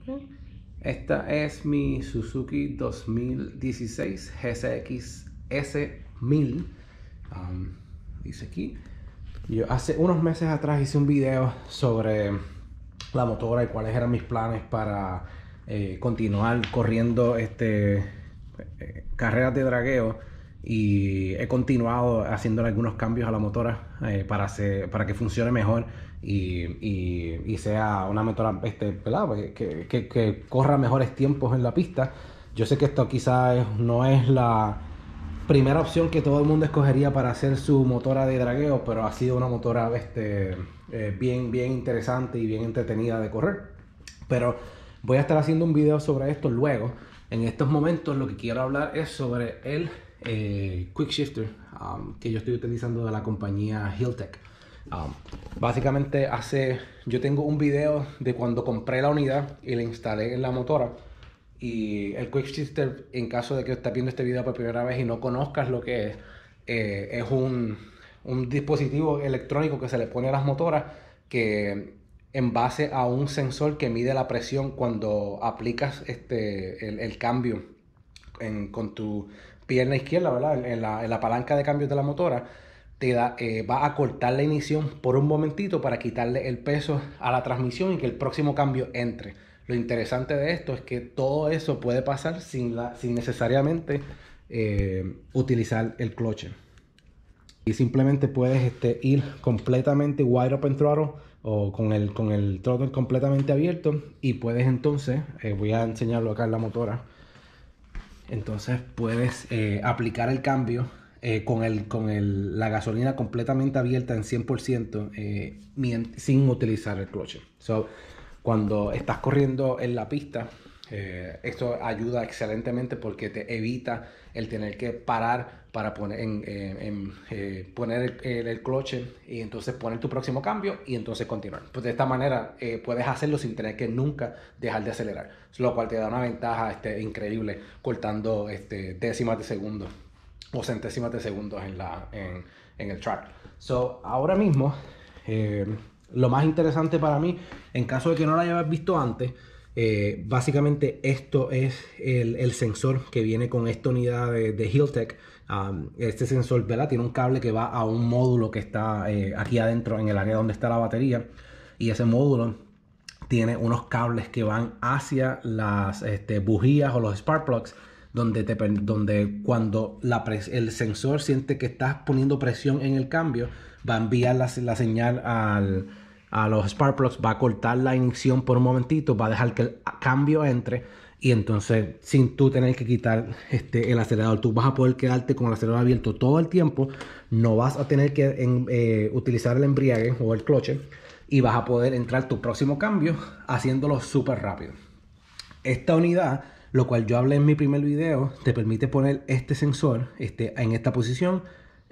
Esta es mi Suzuki 2016 GSX S1000. Dice aquí. Yo hace unos meses atrás hice un video sobre la motora y cuáles eran mis planes para continuar corriendo carreras de dragueo, y he continuado haciéndole algunos cambios a la motora para que funcione mejor y sea una motora ¿verdad? Que corra mejores tiempos en la pista. Yo sé que esto quizás no es la primera opción que todo el mundo escogería para hacer su motora de dragueo, pero ha sido una motora bien interesante y bien entretenida de correr. Pero voy a estar haciendo un video sobre esto luego. En estos momentos lo que quiero hablar es sobre el Quick Shifter que yo estoy utilizando de la compañía Hiltech. Básicamente yo tengo un video de cuando compré la unidad y la instalé en la motora. Y el Quick Shifter, en caso de que estés viendo este video por primera vez y no conozcas lo que es un dispositivo electrónico que se le pone a las motoras, que en base a un sensor que mide la presión cuando aplicas el cambio con tu pierna izquierda, ¿verdad? En la palanca de cambios de la motora, va a cortar la ignición por un momentito para quitarle el peso a la transmisión y que el próximo cambio entre. Lo interesante de esto es que todo eso puede pasar sin necesariamente utilizar el cloche. Y simplemente puedes ir completamente wide open throttle o con el throttle completamente abierto, y puedes entonces, voy a enseñarlo acá en la motora. Entonces puedes aplicar el cambio la gasolina completamente abierta en 100% sin utilizar el cloche. So, cuando estás corriendo en la pista, esto ayuda excelentemente porque te evita el tener que parar para poner el cloche y entonces poner tu próximo cambio y entonces continuar. Pues de esta manera puedes hacerlo sin tener que nunca dejar de acelerar, lo cual te da una ventaja increíble cortando décimas de segundos o centésimas de segundos en el track. So, ahora mismo lo más interesante para mí, en caso de que no lo hayas visto antes, básicamente esto es el sensor que viene con esta unidad de Hiltech. Este sensor, ¿verdad? Tiene un cable que va a un módulo que está aquí adentro en el área donde está la batería, y ese módulo tiene unos cables que van hacia las bujías o los spark plugs, donde cuando el sensor siente que estás poniendo presión en el cambio, va a enviar la señal a los spark plugs, va a cortar la ignición por un momentito, va a dejar que el cambio entre, y entonces sin tú tener que quitar el acelerador, tú vas a poder quedarte con el acelerador abierto todo el tiempo. No vas a tener que utilizar el embriague o el cloche, y vas a poder entrar tu próximo cambio haciéndolo súper rápido. Esta unidad, lo cual yo hablé en mi primer video, te permite poner este sensor en esta posición,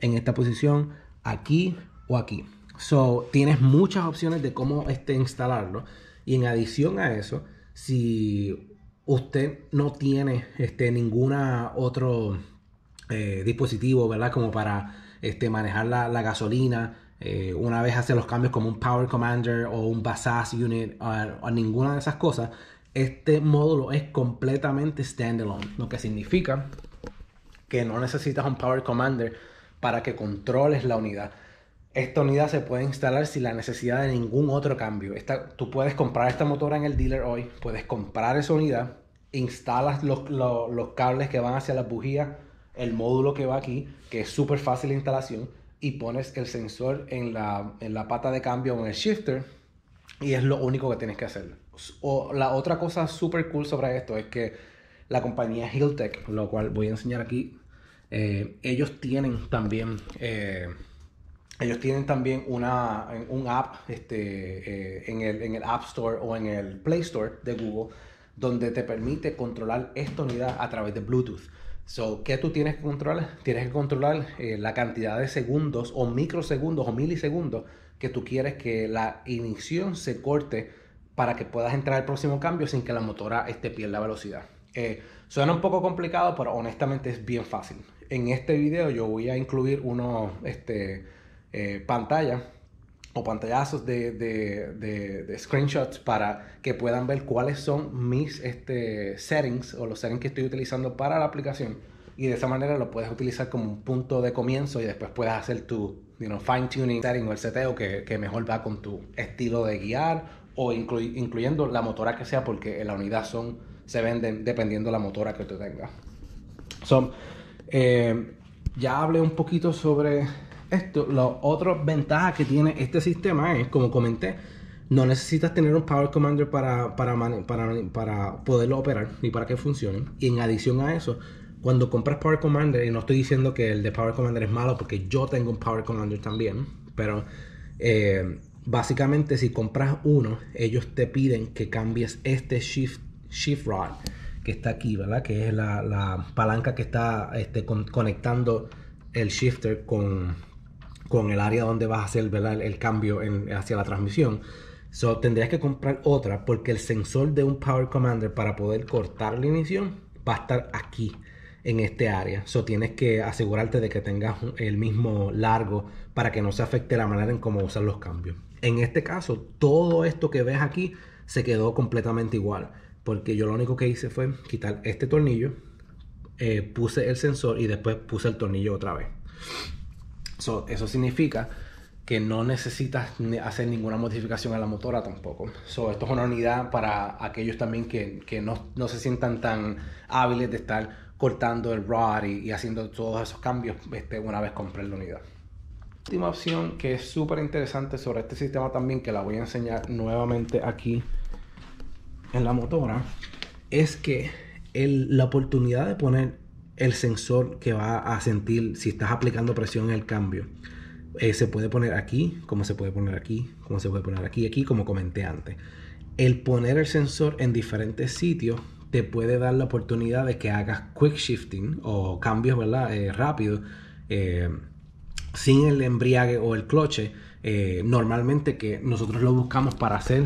aquí o aquí. So, tienes muchas opciones de cómo instalarlo. Y en adición a eso, si usted no tiene ninguna otro dispositivo, ¿verdad? Como para manejar la gasolina, una vez hace los cambios como un Power Commander o un Basas Unit o ninguna de esas cosas, este módulo es completamente standalone, lo que significa que no necesitas un Power Commander para que controles la unidad. Esta unidad se puede instalar sin la necesidad de ningún otro cambio. Tú puedes comprar esta motora en el dealer hoy, puedes comprar esa unidad, instalas los cables que van hacia las bujías, el módulo que va aquí, que es súper fácil de instalación, y pones el sensor en la pata de cambio o en el shifter, y es lo único que tienes que hacer. La otra cosa súper cool sobre esto es que la compañía Hiltech, lo cual voy a enseñar aquí, ellos tienen también un app en el App Store o en el Play Store de Google, donde te permite controlar esta unidad a través de Bluetooth. So, ¿qué tú tienes que controlar? Tienes que controlar la cantidad de segundos o microsegundos o milisegundos que tú quieres que la ignición se corte para que puedas entrar al próximo cambio sin que la motora pierda velocidad. Suena un poco complicado, pero honestamente es bien fácil. En este video yo voy a incluir pantalla o pantallazos de screenshots para que puedan ver cuáles son mis settings o los settings que estoy utilizando para la aplicación, y de esa manera lo puedes utilizar como un punto de comienzo y después puedes hacer tu fine tuning setting o el seteo que mejor va con tu estilo de guiar, o incluyendo la motora que sea, porque en la unidad se venden dependiendo de la motora que tú tengas. Ya hablé un poquito sobre esto. La otra ventaja que tiene este sistema es, como comenté, no necesitas tener un Power Commander para poderlo operar ni para que funcione. Y en adición a eso, cuando compras Power Commander, y no estoy diciendo que el de Power Commander es malo, porque yo tengo un Power Commander también, pero básicamente si compras uno, ellos te piden que cambies este shift rod que está aquí, ¿verdad? Que es la palanca que está conectando el shifter con el área donde vas a hacer, ¿verdad?, el cambio hacia la transmisión. Tendrías que comprar otra, porque el sensor de un Power Commander para poder cortar la ignición va a estar aquí en este área. Tienes que asegurarte de que tengas el mismo largo para que no se afecte la manera en cómo usar los cambios. En este caso, todo esto que ves aquí se quedó completamente igual, porque yo lo único que hice fue quitar este tornillo, puse el sensor y después puse el tornillo otra vez. Eso significa que no necesitas hacer ninguna modificación a la motora tampoco. Esto es una unidad para aquellos también que no se sientan tan hábiles de estar cortando el rod y haciendo todos esos cambios una vez compré la unidad. Última opción que es súper interesante sobre este sistema también, que la voy a enseñar nuevamente aquí en la motora, es que la oportunidad de poner el sensor que va a sentir si estás aplicando presión en el cambio, se puede poner aquí, como se puede poner aquí, como se puede poner aquí, como comenté antes. El poner el sensor en diferentes sitios te puede dar la oportunidad de que hagas quick shifting o cambios, ¿verdad?, rápidos, sin el embriague o el cloche. Normalmente que nosotros lo buscamos para hacer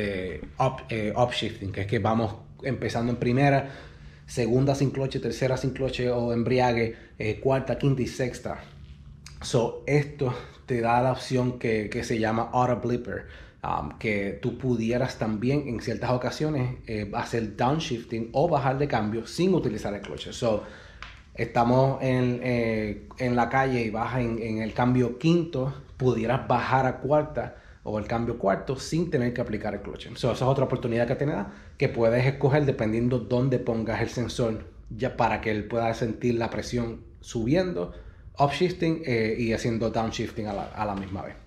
upshifting, que es que vamos empezando en primera, segunda sin cloche, tercera sin cloche o embriague, cuarta, quinta y sexta. Esto te da la opción que se llama auto blipper, que tú pudieras también en ciertas ocasiones hacer downshifting o bajar de cambio sin utilizar el cloche. Estamos en la calle y vas en el cambio quinto, pudieras bajar a cuarta o el cambio cuarto sin tener que aplicar el clutch. Esa es otra oportunidad que te da, que puedes escoger dependiendo dónde pongas el sensor, ya para que él pueda sentir la presión subiendo, upshifting y haciendo downshifting a la misma vez.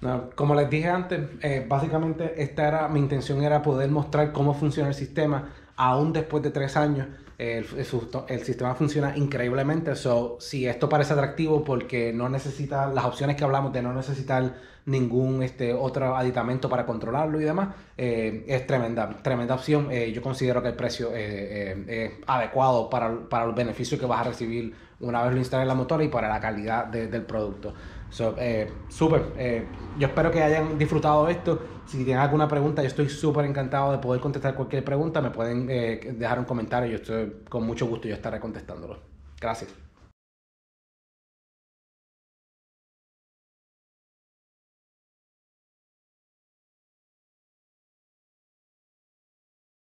No, como les dije antes, básicamente mi intención era poder mostrar cómo funciona el sistema, aún después de 3 años. El sistema funciona increíblemente. So, si esto parece atractivo porque no necesita las opciones que hablamos de no necesitar ningún otro aditamento para controlarlo y demás, es tremenda opción. Yo considero que el precio es adecuado para los beneficios que vas a recibir una vez lo instales en la motora y para la calidad del producto. So, súper. Yo espero que hayan disfrutado de esto. Si tienen alguna pregunta, yo estoy súper encantado de poder contestar cualquier pregunta. Me pueden dejar un comentario. Yo estoy con mucho gusto, yo estaré contestándolo. Gracias.